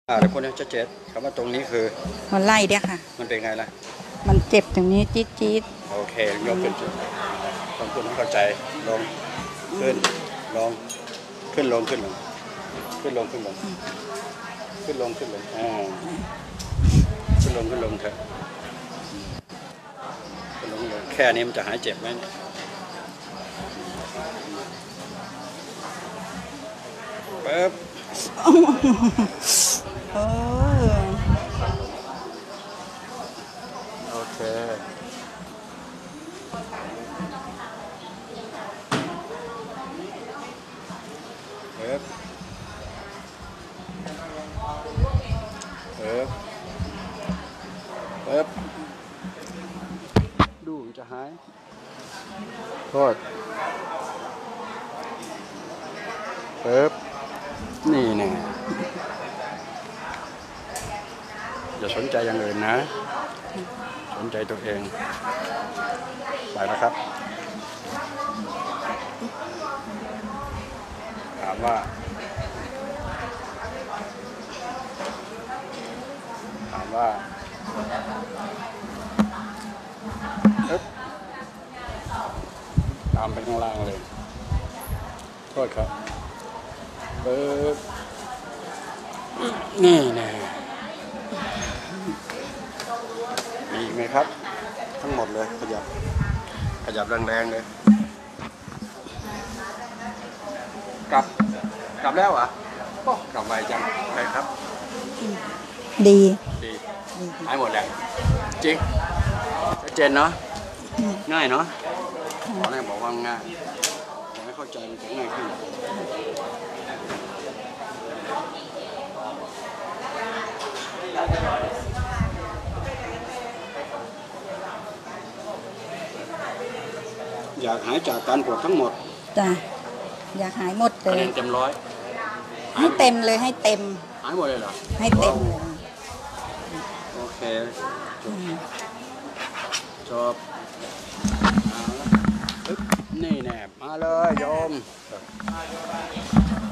เดี๋ยวคนนี้จะเจ็บคำว่าตรงนี้คือมันไล่เดียค่ะมันเป็นไงล่ะมันเจ็บตรงนี้จี๊ดจี๊ดโอเคยกขึ้นจุดต้องคุณต้องเข้าใจลงขึ้นลงขึ้นลงขึ้นลงขึ้นลงขึ้นลงขึ้นลงขึ้นลงขึ้นลงขึ้นลงเถอะขึ้นลงลงแค่นี้มันจะหายเจ็บไหมปึ๊บโอเคปึ๊บปึ๊บปึ๊บดูมันจะหายโทษปึ๊บนี่แน่อย่าสนใจอย่างอื่นนะสนใจตัวเองไปนะครับถามว่าตามไปข้างล่างเลยโทษครับปึ๊บนี่แน่มีอีกไหมครับทั้งหมดเลยขยับแรงๆเลยกลับแล้วเหรอก็กลับไวจังไปครับดีหายหมดแล้วจริงชัดเจนเนาะง่ายเนาะตอนแรกบอกว่าง่ายแต่ไม่เข้าใจมันจะง่ายขึ้นอยากหายจากการปวดทั้งหมดจ้ะอยากหายหมดเลยเต็มร้อยให้เต็มเลยให้เต็มหายหมดเลยเหรอให้เต็มเลยโอเคจบนี่แน่มาเลยโยม